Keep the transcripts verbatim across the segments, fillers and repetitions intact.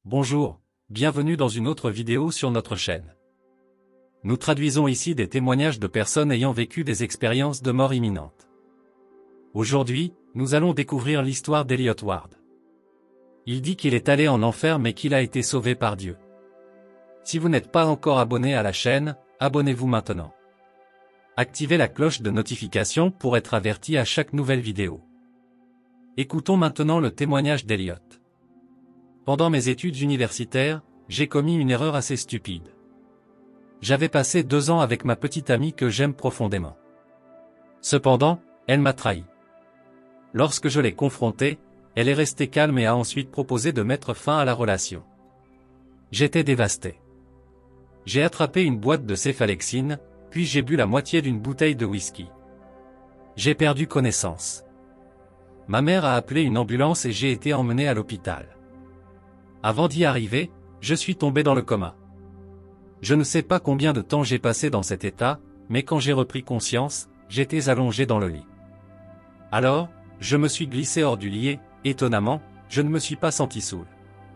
Bonjour, bienvenue dans une autre vidéo sur notre chaîne. Nous traduisons ici des témoignages de personnes ayant vécu des expériences de mort imminente. Aujourd'hui, nous allons découvrir l'histoire d'Elliot Ward. Il dit qu'il est allé en enfer mais qu'il a été sauvé par Dieu. Si vous n'êtes pas encore abonné à la chaîne, abonnez-vous maintenant. Activez la cloche de notification pour être averti à chaque nouvelle vidéo. Écoutons maintenant le témoignage d'Elliot. Pendant mes études universitaires, j'ai commis une erreur assez stupide. J'avais passé deux ans avec ma petite amie que j'aime profondément. Cependant, elle m'a trahi. Lorsque je l'ai confrontée, elle est restée calme et a ensuite proposé de mettre fin à la relation. J'étais dévasté. J'ai attrapé une boîte de céphalexine, puis j'ai bu la moitié d'une bouteille de whisky. J'ai perdu connaissance. Ma mère a appelé une ambulance et j'ai été emmené à l'hôpital. Avant d'y arriver, je suis tombé dans le coma. Je ne sais pas combien de temps j'ai passé dans cet état, mais quand j'ai repris conscience, j'étais allongé dans le lit. Alors, je me suis glissé hors du lit et, étonnamment, je ne me suis pas senti saoul.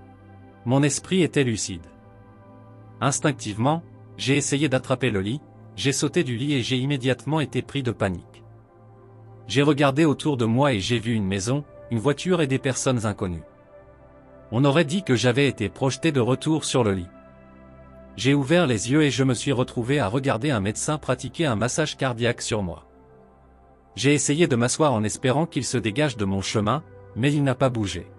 Mon esprit était lucide. Instinctivement, j'ai essayé d'attraper le lit, j'ai sauté du lit et j'ai immédiatement été pris de panique. J'ai regardé autour de moi et j'ai vu une maison, une voiture et des personnes inconnues. On aurait dit que j'avais été projeté de retour sur le lit. J'ai ouvert les yeux et je me suis retrouvé à regarder un médecin pratiquer un massage cardiaque sur moi. J'ai essayé de m'asseoir en espérant qu'il se dégage de mon chemin, mais il n'a pas bougé.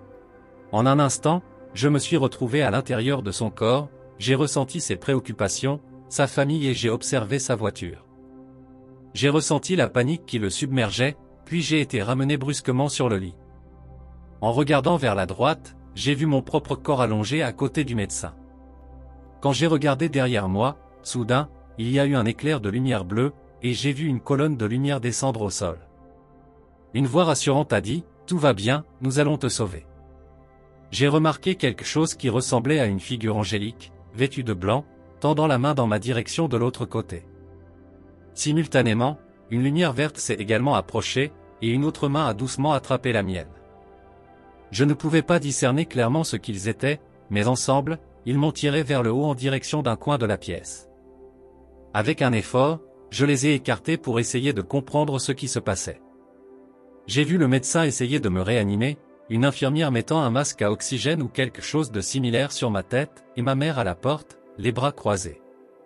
En un instant, je me suis retrouvé à l'intérieur de son corps, j'ai ressenti ses préoccupations, sa famille et j'ai observé sa voiture. J'ai ressenti la panique qui le submergeait, puis j'ai été ramené brusquement sur le lit. En regardant vers la droite, j'ai vu mon propre corps allongé à côté du médecin. Quand j'ai regardé derrière moi, soudain, il y a eu un éclair de lumière bleue, et j'ai vu une colonne de lumière descendre au sol. Une voix rassurante a dit, « Tout va bien, nous allons te sauver. » J'ai remarqué quelque chose qui ressemblait à une figure angélique, vêtue de blanc, tendant la main dans ma direction de l'autre côté. Simultanément, une lumière verte s'est également approchée, et une autre main a doucement attrapé la mienne. Je ne pouvais pas discerner clairement ce qu'ils étaient, mais ensemble, ils m'ont tiré vers le haut en direction d'un coin de la pièce. Avec un effort, je les ai écartés pour essayer de comprendre ce qui se passait. J'ai vu le médecin essayer de me réanimer, une infirmière mettant un masque à oxygène ou quelque chose de similaire sur ma tête, et ma mère à la porte, les bras croisés.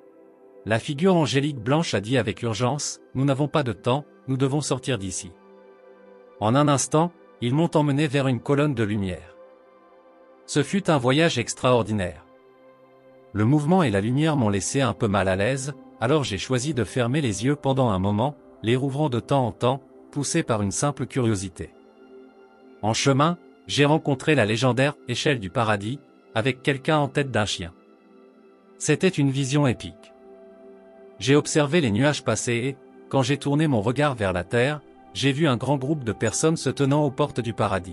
La figure angélique blanche a dit avec urgence, « Nous n'avons pas de temps, nous devons sortir d'ici. » En un instant, ils m'ont emmené vers une colonne de lumière. Ce fut un voyage extraordinaire. Le mouvement et la lumière m'ont laissé un peu mal à l'aise, alors j'ai choisi de fermer les yeux pendant un moment, les rouvrant de temps en temps, poussé par une simple curiosité. En chemin, j'ai rencontré la légendaire « échelle du paradis », avec quelqu'un en tête d'un chien. C'était une vision épique. J'ai observé les nuages passer et, quand j'ai tourné mon regard vers la terre, j'ai vu un grand groupe de personnes se tenant aux portes du paradis.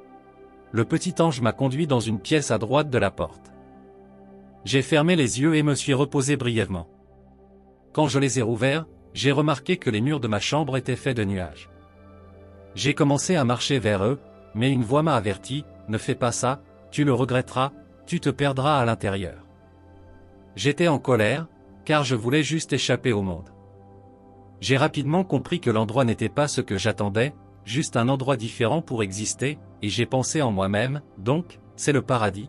Le petit ange m'a conduit dans une pièce à droite de la porte. J'ai fermé les yeux et me suis reposé brièvement. Quand je les ai rouverts, j'ai remarqué que les murs de ma chambre étaient faits de nuages. J'ai commencé à marcher vers eux, mais une voix m'a averti, « Ne fais pas ça, tu le regretteras, tu te perdras à l'intérieur. » J'étais en colère, car je voulais juste échapper au monde. J'ai rapidement compris que l'endroit n'était pas ce que j'attendais, juste un endroit différent pour exister, et j'ai pensé en moi-même, donc, c'est le paradis.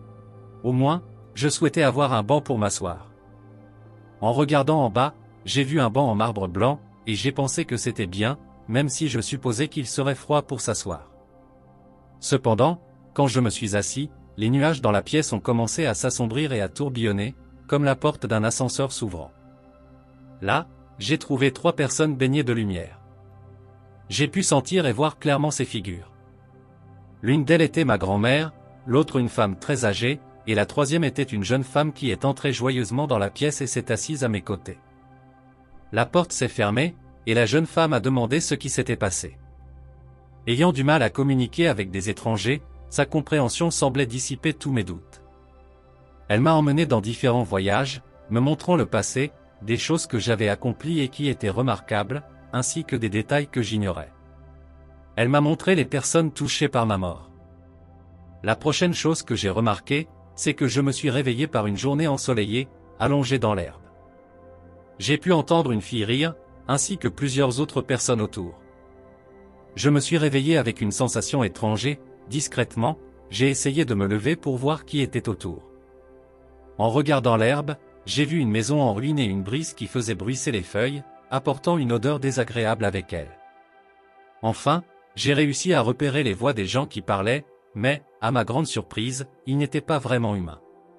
Au moins, je souhaitais avoir un banc pour m'asseoir. En regardant en bas, j'ai vu un banc en marbre blanc, et j'ai pensé que c'était bien, même si je supposais qu'il serait froid pour s'asseoir. Cependant, quand je me suis assis, les nuages dans la pièce ont commencé à s'assombrir et à tourbillonner, comme la porte d'un ascenseur s'ouvrant. Là, j'ai trouvé trois personnes baignées de lumière. J'ai pu sentir et voir clairement ces figures. L'une d'elles était ma grand-mère, l'autre une femme très âgée, et la troisième était une jeune femme qui est entrée joyeusement dans la pièce et s'est assise à mes côtés. La porte s'est fermée, et la jeune femme a demandé ce qui s'était passé. Ayant du mal à communiquer avec des étrangers, sa compréhension semblait dissiper tous mes doutes. Elle m'a emmené dans différents voyages, me montrant le passé, des choses que j'avais accomplies et qui étaient remarquables, ainsi que des détails que j'ignorais. Elle m'a montré les personnes touchées par ma mort. La prochaine chose que j'ai remarqué, c'est que je me suis réveillé par une journée ensoleillée, allongé dans l'herbe. J'ai pu entendre une fille rire, ainsi que plusieurs autres personnes autour. Je me suis réveillé avec une sensation étrange et, discrètement, j'ai essayé de me lever pour voir qui était autour. En regardant l'herbe, j'ai vu une maison en ruine et une brise qui faisait bruisser les feuilles, apportant une odeur désagréable avec elle. Enfin, j'ai réussi à repérer les voix des gens qui parlaient, mais, à ma grande surprise, ils n'étaient pas vraiment humains.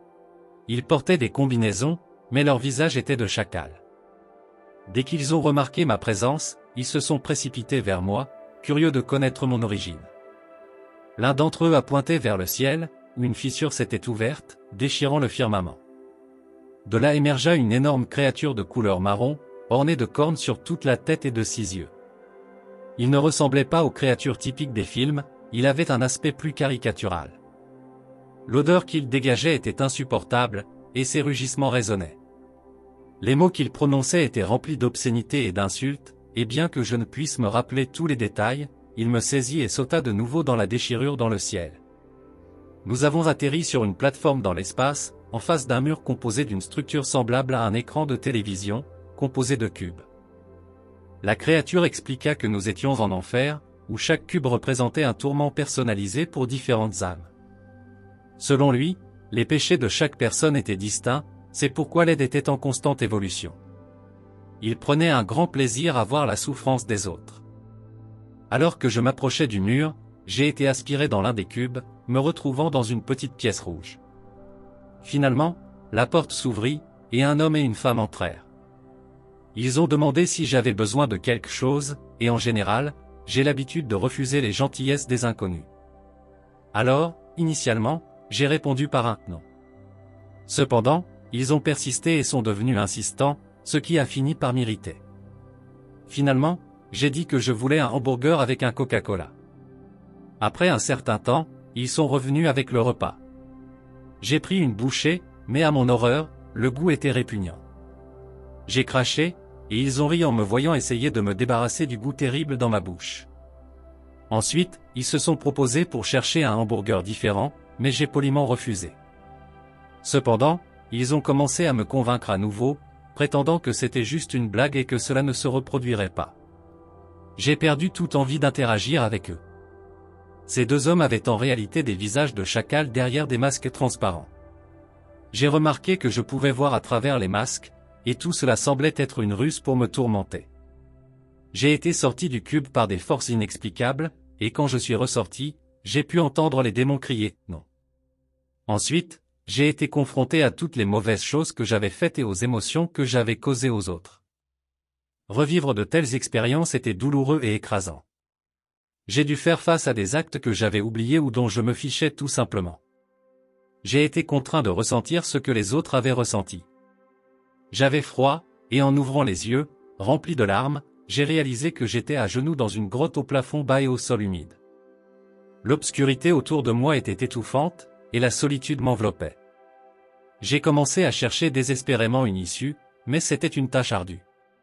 Ils portaient des combinaisons, mais leur visage était de chacal. Dès qu'ils ont remarqué ma présence, ils se sont précipités vers moi, curieux de connaître mon origine. L'un d'entre eux a pointé vers le ciel, où une fissure s'était ouverte, déchirant le firmament. De là émergea une énorme créature de couleur marron, ornée de cornes sur toute la tête et de six yeux. Il ne ressemblait pas aux créatures typiques des films, il avait un aspect plus caricatural. L'odeur qu'il dégageait était insupportable, et ses rugissements résonnaient. Les mots qu'il prononçait étaient remplis d'obscénités et d'insultes, et bien que je ne puisse me rappeler tous les détails, il me saisit et sauta de nouveau dans la déchirure dans le ciel. Nous avons atterri sur une plateforme dans l'espace, en face d'un mur composé d'une structure semblable à un écran de télévision, composé de cubes. La créature expliqua que nous étions en enfer, où chaque cube représentait un tourment personnalisé pour différentes âmes. Selon lui, les péchés de chaque personne étaient distincts, c'est pourquoi l'aide était en constante évolution. Il prenait un grand plaisir à voir la souffrance des autres. Alors que je m'approchais du mur, j'ai été aspiré dans l'un des cubes, me retrouvant dans une petite pièce rouge. Finalement, la porte s'ouvrit, et un homme et une femme entrèrent. Ils ont demandé si j'avais besoin de quelque chose, et en général, j'ai l'habitude de refuser les gentillesses des inconnus. Alors, initialement, j'ai répondu par un « non ». Cependant, ils ont persisté et sont devenus insistants, ce qui a fini par m'irriter. Finalement, j'ai dit que je voulais un hamburger avec un Coca-Cola. Après un certain temps, ils sont revenus avec le repas. J'ai pris une bouchée, mais à mon horreur, le goût était répugnant. J'ai craché, et ils ont ri en me voyant essayer de me débarrasser du goût terrible dans ma bouche. Ensuite, ils se sont proposés pour chercher un hamburger différent, mais j'ai poliment refusé. Cependant, ils ont commencé à me convaincre à nouveau, prétendant que c'était juste une blague et que cela ne se reproduirait pas. J'ai perdu toute envie d'interagir avec eux. Ces deux hommes avaient en réalité des visages de chacal derrière des masques transparents. J'ai remarqué que je pouvais voir à travers les masques, et tout cela semblait être une ruse pour me tourmenter. J'ai été sorti du cube par des forces inexplicables, et quand je suis ressorti, j'ai pu entendre les démons crier « non ». Ensuite, j'ai été confronté à toutes les mauvaises choses que j'avais faites et aux émotions que j'avais causées aux autres. Revivre de telles expériences était douloureux et écrasant. J'ai dû faire face à des actes que j'avais oubliés ou dont je me fichais tout simplement. J'ai été contraint de ressentir ce que les autres avaient ressenti. J'avais froid, et en ouvrant les yeux, remplis de larmes, j'ai réalisé que j'étais à genoux dans une grotte au plafond bas et au sol humide. L'obscurité autour de moi était étouffante, et la solitude m'enveloppait. J'ai commencé à chercher désespérément une issue, mais c'était une tâche ardue.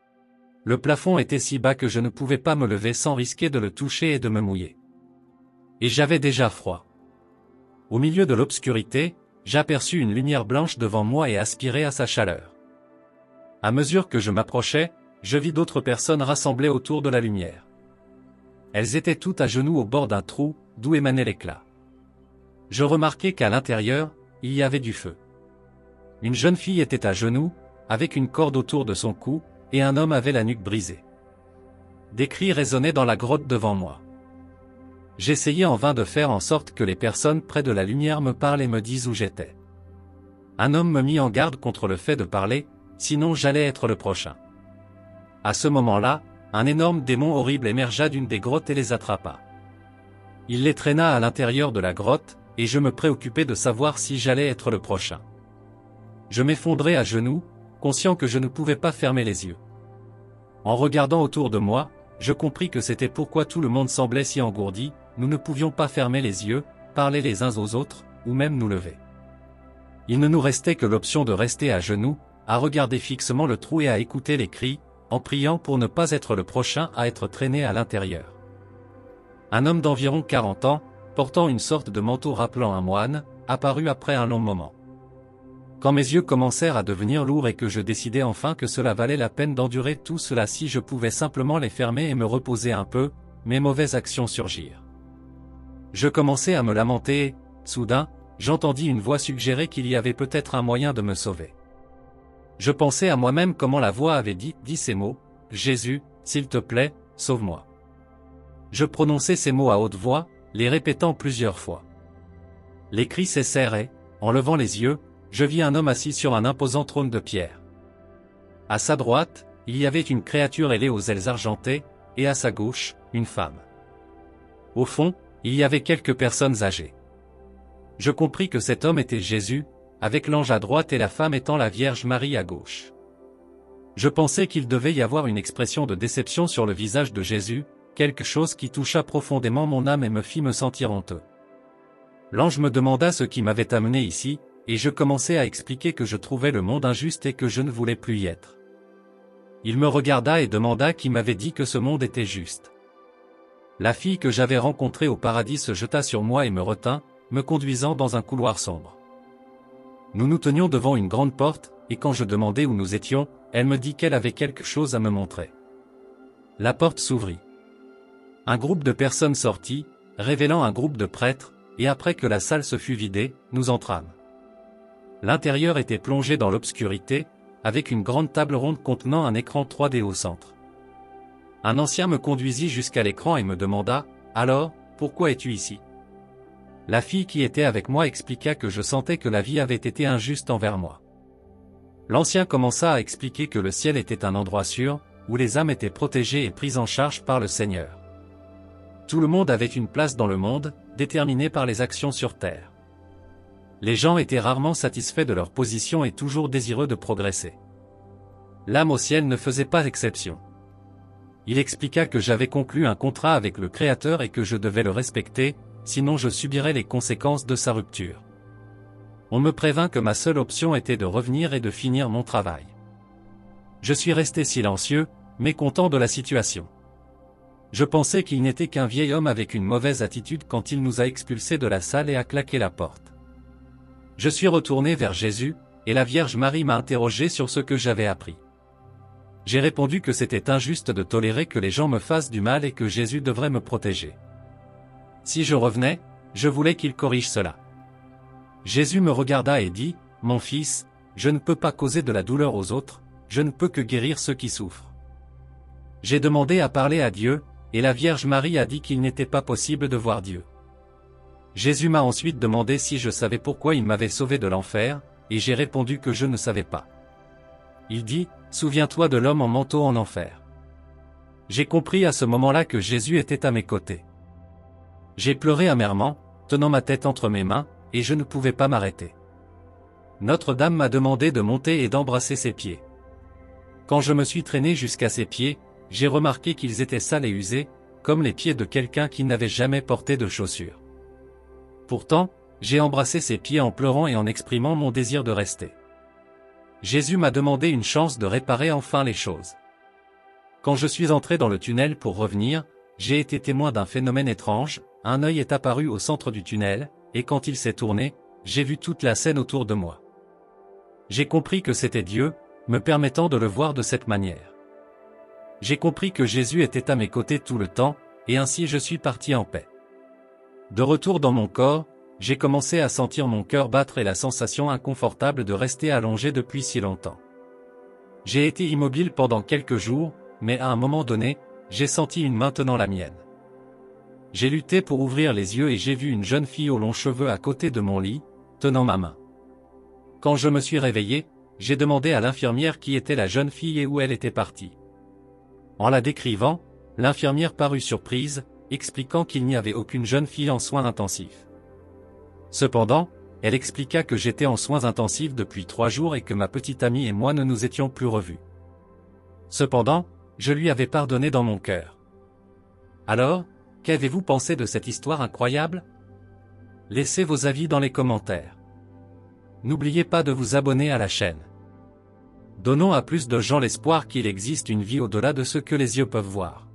Le plafond était si bas que je ne pouvais pas me lever sans risquer de le toucher et de me mouiller. Et j'avais déjà froid. Au milieu de l'obscurité, j'aperçus une lumière blanche devant moi et aspirai à sa chaleur. À mesure que je m'approchais, je vis d'autres personnes rassemblées autour de la lumière. Elles étaient toutes à genoux au bord d'un trou, d'où émanait l'éclat. Je remarquai qu'à l'intérieur, il y avait du feu. Une jeune fille était à genoux, avec une corde autour de son cou, et un homme avait la nuque brisée. Des cris résonnaient dans la grotte devant moi. J'essayais en vain de faire en sorte que les personnes près de la lumière me parlent et me disent où j'étais. Un homme me mit en garde contre le fait de parler, sinon j'allais être le prochain. À ce moment-là, un énorme démon horrible émergea d'une des grottes et les attrapa. Il les traîna à l'intérieur de la grotte, et je me préoccupais de savoir si j'allais être le prochain. Je m'effondrai à genoux, conscient que je ne pouvais pas fermer les yeux. En regardant autour de moi, je compris que c'était pourquoi tout le monde semblait si engourdi, nous ne pouvions pas fermer les yeux, parler les uns aux autres, ou même nous lever. Il ne nous restait que l'option de rester à genoux, à regarder fixement le trou et à écouter les cris, en priant pour ne pas être le prochain à être traîné à l'intérieur. Un homme d'environ quarante ans, portant une sorte de manteau rappelant un moine, apparut après un long moment. Quand mes yeux commencèrent à devenir lourds et que je décidai enfin que cela valait la peine d'endurer tout cela si je pouvais simplement les fermer et me reposer un peu, mes mauvaises actions surgirent. Je commençai à me lamenter et, soudain, j'entendis une voix suggérer qu'il y avait peut-être un moyen de me sauver. Je pensais à moi-même comment la voix avait dit, dit ces mots, « Jésus, s'il te plaît, sauve-moi ». Je prononçai ces mots à haute voix, les répétant plusieurs fois. Les cris cessèrent et, en levant les yeux, je vis un homme assis sur un imposant trône de pierre. À sa droite, il y avait une créature ailée aux ailes argentées, et à sa gauche, une femme. Au fond, il y avait quelques personnes âgées. Je compris que cet homme était Jésus, avec l'ange à droite et la femme étant la Vierge Marie à gauche. Je pensais qu'il devait y avoir une expression de déception sur le visage de Jésus, quelque chose qui toucha profondément mon âme et me fit me sentir honteux. L'ange me demanda ce qui m'avait amené ici, et je commençai à expliquer que je trouvais le monde injuste et que je ne voulais plus y être. Il me regarda et demanda qui m'avait dit que ce monde était juste. La fille que j'avais rencontrée au paradis se jeta sur moi et me retint, me conduisant dans un couloir sombre. Nous nous tenions devant une grande porte, et quand je demandai où nous étions, elle me dit qu'elle avait quelque chose à me montrer. La porte s'ouvrit. Un groupe de personnes sortit, révélant un groupe de prêtres, et après que la salle se fut vidée, nous entrâmes. L'intérieur était plongé dans l'obscurité, avec une grande table ronde contenant un écran trois D au centre. Un ancien me conduisit jusqu'à l'écran et me demanda, « Alors, pourquoi es-tu ici ?» La fille qui était avec moi expliqua que je sentais que la vie avait été injuste envers moi. L'ancien commença à expliquer que le ciel était un endroit sûr, où les âmes étaient protégées et prises en charge par le Seigneur. Tout le monde avait une place dans le monde, déterminée par les actions sur terre. Les gens étaient rarement satisfaits de leur position et toujours désireux de progresser. L'âme au ciel ne faisait pas exception. Il expliqua que j'avais conclu un contrat avec le Créateur et que je devais le respecter, sinon je subirais les conséquences de sa rupture. On me prévint que ma seule option était de revenir et de finir mon travail. Je suis resté silencieux, mécontent de la situation. Je pensais qu'il n'était qu'un vieil homme avec une mauvaise attitude quand il nous a expulsés de la salle et a claqué la porte. Je suis retourné vers Jésus, et la Vierge Marie m'a interrogé sur ce que j'avais appris. J'ai répondu que c'était injuste de tolérer que les gens me fassent du mal et que Jésus devrait me protéger. Si je revenais, je voulais qu'il corrige cela. Jésus me regarda et dit, « Mon fils, je ne peux pas causer de la douleur aux autres, je ne peux que guérir ceux qui souffrent. » J'ai demandé à parler à Dieu, et la Vierge Marie a dit qu'il n'était pas possible de voir Dieu. Jésus m'a ensuite demandé si je savais pourquoi il m'avait sauvé de l'enfer, et j'ai répondu que je ne savais pas. Il dit, « Souviens-toi de l'homme en manteau en enfer. » J'ai compris à ce moment-là que Jésus était à mes côtés. J'ai pleuré amèrement, tenant ma tête entre mes mains, et je ne pouvais pas m'arrêter. Notre-Dame m'a demandé de monter et d'embrasser ses pieds. Quand je me suis traîné jusqu'à ses pieds, j'ai remarqué qu'ils étaient sales et usés, comme les pieds de quelqu'un qui n'avait jamais porté de chaussures. Pourtant, j'ai embrassé ses pieds en pleurant et en exprimant mon désir de rester. Jésus m'a demandé une chance de réparer enfin les choses. Quand je suis entré dans le tunnel pour revenir, j'ai été témoin d'un phénomène étrange, un œil est apparu au centre du tunnel, et quand il s'est tourné, j'ai vu toute la scène autour de moi. J'ai compris que c'était Dieu, me permettant de le voir de cette manière. J'ai compris que Jésus était à mes côtés tout le temps, et ainsi je suis parti en paix. De retour dans mon corps, j'ai commencé à sentir mon cœur battre et la sensation inconfortable de rester allongé depuis si longtemps. J'ai été immobile pendant quelques jours, mais à un moment donné, j'ai senti une main tenant la mienne. J'ai lutté pour ouvrir les yeux et j'ai vu une jeune fille aux longs cheveux à côté de mon lit, tenant ma main. Quand je me suis réveillé, j'ai demandé à l'infirmière qui était la jeune fille et où elle était partie. En la décrivant, l'infirmière parut surprise, expliquant qu'il n'y avait aucune jeune fille en soins intensifs. Cependant, elle expliqua que j'étais en soins intensifs depuis trois jours et que ma petite amie et moi ne nous étions plus revus. Cependant, je lui avais pardonné dans mon cœur. Alors, qu'avez-vous pensé de cette histoire incroyable? Laissez vos avis dans les commentaires. N'oubliez pas de vous abonner à la chaîne. Donnons à plus de gens l'espoir qu'il existe une vie au-delà de ce que les yeux peuvent voir.